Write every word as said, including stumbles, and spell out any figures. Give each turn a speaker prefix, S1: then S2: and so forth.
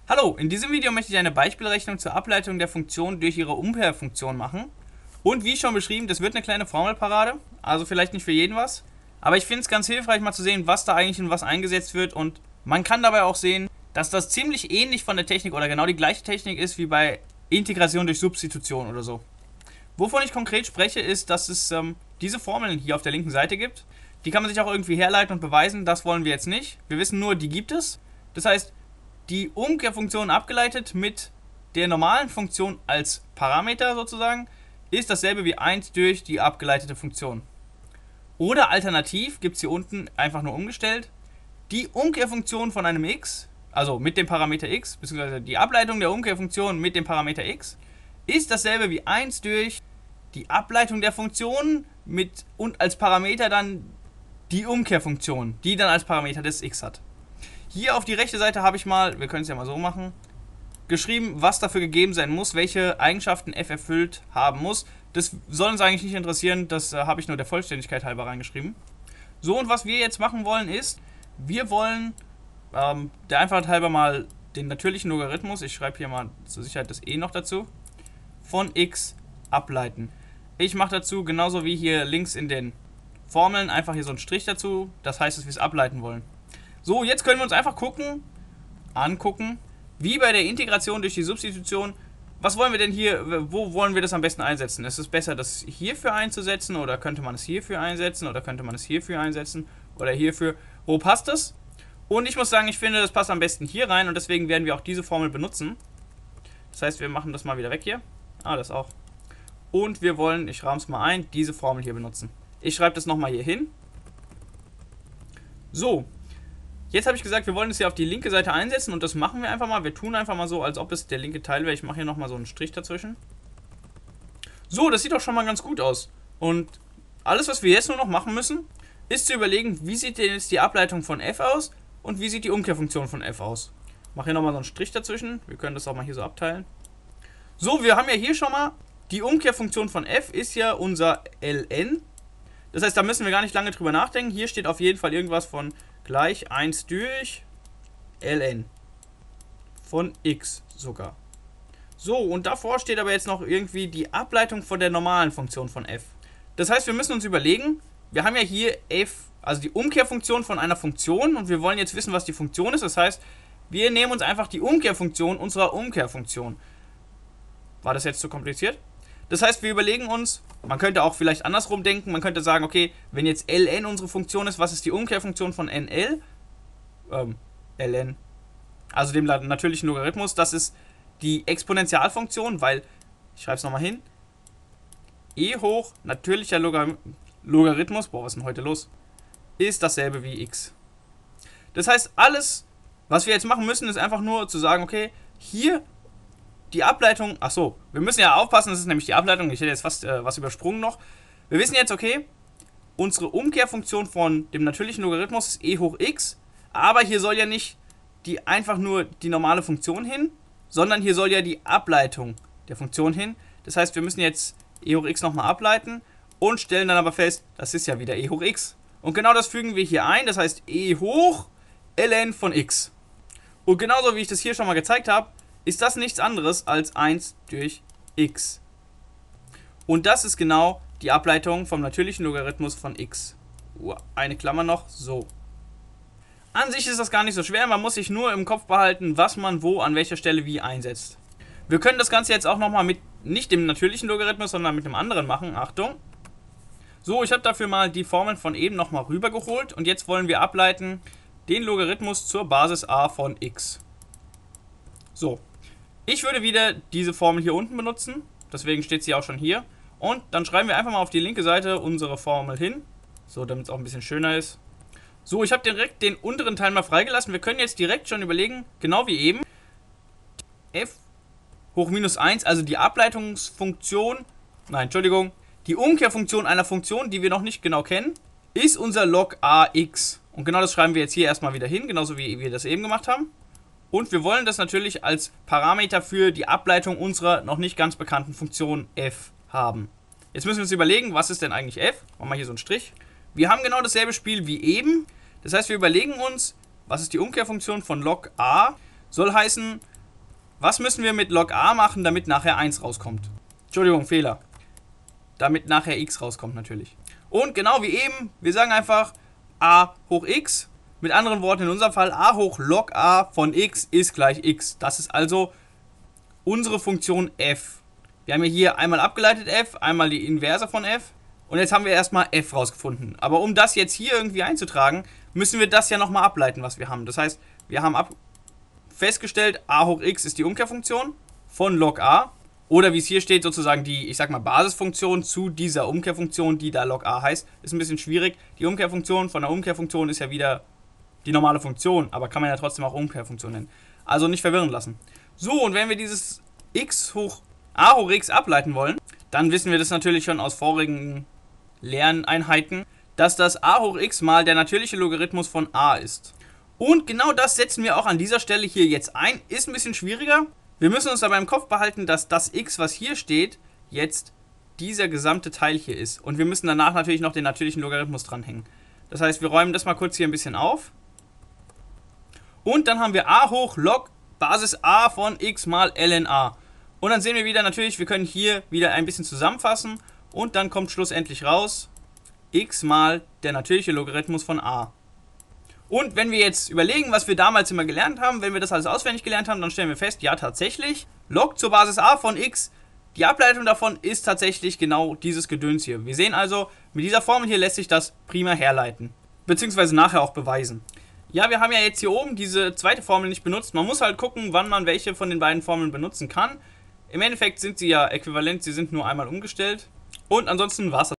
S1: Hallo, in diesem Video möchte ich eine Beispielrechnung zur Ableitung der Funktion durch ihre Umkehrfunktion machen. Und wie schon beschrieben, das wird eine kleine Formelparade, also vielleicht nicht für jeden was. Aber ich finde es ganz hilfreich mal zu sehen, was da eigentlich in was eingesetzt wird. Und man kann dabei auch sehen, dass das ziemlich ähnlich von der Technik oder genau die gleiche Technik ist wie bei Integration durch Substitution oder so. Wovon ich konkret spreche, ist, dass es ähm, diese Formeln hier auf der linken Seite gibt. Die kann man sich auch irgendwie herleiten und beweisen, das wollen wir jetzt nicht. Wir wissen nur, die gibt es. Das heißt, die Umkehrfunktion abgeleitet mit der normalen Funktion als Parameter sozusagen ist dasselbe wie eins durch die abgeleitete Funktion. Oder alternativ gibt es hier unten einfach nur umgestellt, die Umkehrfunktion von einem x, also mit dem Parameter x, beziehungsweise die Ableitung der Umkehrfunktion mit dem Parameter x, ist dasselbe wie eins durch die Ableitung der Funktion mit und als Parameter dann die Umkehrfunktion, die dann als Parameter des x hat. Hier auf die rechte Seite habe ich mal, wir können es ja mal so machen, geschrieben, was dafür gegeben sein muss, welche Eigenschaften f erfüllt haben muss. Das soll uns eigentlich nicht interessieren, das äh, habe ich nur der Vollständigkeit halber reingeschrieben. So, und was wir jetzt machen wollen ist, wir wollen ähm, der Einfachheit halber mal den natürlichen Logarithmus, ich schreibe hier mal zur Sicherheit das e noch dazu, von x ableiten. Ich mache dazu genauso wie hier links in den Formeln einfach hier so einen Strich dazu, das heißt, dass wir es ableiten wollen. So, jetzt können wir uns einfach gucken, angucken, wie bei der Integration durch die Substitution, was wollen wir denn hier, wo wollen wir das am besten einsetzen? Ist es besser, das hierfür einzusetzen oder könnte man es hierfür einsetzen oder könnte man es hierfür einsetzen oder hierfür? Wo passt das? Und ich muss sagen, ich finde, das passt am besten hier rein und deswegen werden wir auch diese Formel benutzen. Das heißt, wir machen das mal wieder weg hier. Ah, das auch. Und wir wollen, ich rahme es mal ein, diese Formel hier benutzen. Ich schreibe das nochmal hier hin. So. Jetzt habe ich gesagt, wir wollen es hier auf die linke Seite einsetzen und das machen wir einfach mal. Wir tun einfach mal so, als ob es der linke Teil wäre. Ich mache hier nochmal so einen Strich dazwischen. So, das sieht doch schon mal ganz gut aus. Und alles, was wir jetzt nur noch machen müssen, ist zu überlegen, wie sieht denn jetzt die Ableitung von f aus und wie sieht die Umkehrfunktion von f aus. Ich mache hier nochmal so einen Strich dazwischen. Wir können das auch mal hier so abteilen. So, wir haben ja hier schon mal, die Umkehrfunktion von f ist ja unser ln. Das heißt, da müssen wir gar nicht lange drüber nachdenken. Hier steht auf jeden Fall irgendwas von gleich eins durch ln von x sogar. So, und davor steht aber jetzt noch irgendwie die Ableitung von der normalen Funktion von f. Das heißt, wir müssen uns überlegen, wir haben ja hier f, also die Umkehrfunktion von einer Funktion und wir wollen jetzt wissen, was die Funktion ist. Das heißt, wir nehmen uns einfach die Umkehrfunktion unserer Umkehrfunktion. War das jetzt zu kompliziert? Das heißt, wir überlegen uns, man könnte auch vielleicht andersrum denken, man könnte sagen, okay, wenn jetzt ln unsere Funktion ist, was ist die Umkehrfunktion von nl? Ähm, ln, also dem natürlichen Logarithmus, das ist die Exponentialfunktion, weil, ich schreibe es nochmal hin, e hoch natürlicher Logar Logarithmus, boah, was ist denn heute los, ist dasselbe wie x. Das heißt, alles, was wir jetzt machen müssen, ist einfach nur zu sagen, okay, hier die Ableitung, ach so, wir müssen ja aufpassen, das ist nämlich die Ableitung, ich hätte jetzt fast äh, was übersprungen noch. Wir wissen jetzt, okay, unsere Umkehrfunktion von dem natürlichen Logarithmus ist e hoch x, aber hier soll ja nicht die einfach nur die normale Funktion hin, sondern hier soll ja die Ableitung der Funktion hin. Das heißt, wir müssen jetzt e hoch x nochmal ableiten und stellen dann aber fest, das ist ja wieder e hoch x. Und genau das fügen wir hier ein, das heißt e hoch ln von x. Und genauso wie ich das hier schon mal gezeigt habe, ist das nichts anderes als eins durch x. Und das ist genau die Ableitung vom natürlichen Logarithmus von x. Eine Klammer noch, so. An sich ist das gar nicht so schwer, man muss sich nur im Kopf behalten, was man wo an welcher Stelle wie einsetzt. Wir können das Ganze jetzt auch nochmal mit nicht dem natürlichen Logarithmus, sondern mit einem anderen machen. Achtung. So, ich habe dafür mal die Formeln von eben nochmal rübergeholt und jetzt wollen wir ableiten den Logarithmus zur Basis a von x. So. Ich würde wieder diese Formel hier unten benutzen, deswegen steht sie auch schon hier. Und dann schreiben wir einfach mal auf die linke Seite unsere Formel hin, so damit es auch ein bisschen schöner ist. So, ich habe direkt den unteren Teil mal freigelassen. Wir können jetzt direkt schon überlegen, genau wie eben, f hoch minus eins, also die Ableitungsfunktion, nein, Entschuldigung, die Umkehrfunktion einer Funktion, die wir noch nicht genau kennen, ist unser log ax. Und genau das schreiben wir jetzt hier erstmal wieder hin, genauso wie wir das eben gemacht haben. Und wir wollen das natürlich als Parameter für die Ableitung unserer noch nicht ganz bekannten Funktion f haben. Jetzt müssen wir uns überlegen, was ist denn eigentlich f? Machen wir hier so einen Strich. Wir haben genau dasselbe Spiel wie eben. Das heißt, wir überlegen uns, was ist die Umkehrfunktion von log a? Soll heißen, Was müssen wir mit log a machen, damit nachher eins rauskommt? Entschuldigung, Fehler. Damit nachher x rauskommt natürlich. Und genau wie eben, wir sagen einfach a hoch x. Mit anderen Worten, in unserem Fall a hoch log a von x ist gleich x. Das ist also unsere Funktion f. Wir haben ja hier einmal abgeleitet f, einmal die Inverse von f. Und jetzt haben wir erstmal f rausgefunden. Aber um das jetzt hier irgendwie einzutragen, müssen wir das ja nochmal ableiten, was wir haben. Das heißt, wir haben ab festgestellt, a hoch x ist die Umkehrfunktion von log a. Oder wie es hier steht, sozusagen die, ich sag mal, Basisfunktion zu dieser Umkehrfunktion, die da log a heißt. Ist ein bisschen schwierig. Die Umkehrfunktion von der Umkehrfunktion ist ja wieder die normale Funktion, aber kann man ja trotzdem auch Umkehrfunktion nennen. Also nicht verwirren lassen. So, und wenn wir dieses x hoch a hoch x ableiten wollen, dann wissen wir das natürlich schon aus vorigen Lerneinheiten, dass das a hoch x mal der natürliche Logarithmus von a ist. Und genau das setzen wir auch an dieser Stelle hier jetzt ein. Ist ein bisschen schwieriger. Wir müssen uns aber im Kopf behalten, dass das x, was hier steht, jetzt dieser gesamte Teil hier ist. Und wir müssen danach natürlich noch den natürlichen Logarithmus dranhängen. Das heißt, wir räumen das mal kurz hier ein bisschen auf. Und dann haben wir a hoch log Basis a von x mal ln a. Und dann sehen wir wieder natürlich, wir können hier wieder ein bisschen zusammenfassen. Und dann kommt schlussendlich raus x mal der natürliche Logarithmus von a. Und wenn wir jetzt überlegen, was wir damals immer gelernt haben, wenn wir das alles auswendig gelernt haben, dann stellen wir fest, ja tatsächlich, log zur Basis a von x, die Ableitung davon ist tatsächlich genau dieses Gedöns hier. Wir sehen also, mit dieser Formel hier lässt sich das prima herleiten, beziehungsweise nachher auch beweisen. Ja, wir haben ja jetzt hier oben diese zweite Formel nicht benutzt. Man muss halt gucken, wann man welche von den beiden Formeln benutzen kann. Im Endeffekt sind sie ja äquivalent, sie sind nur einmal umgestellt. Und ansonsten war es das.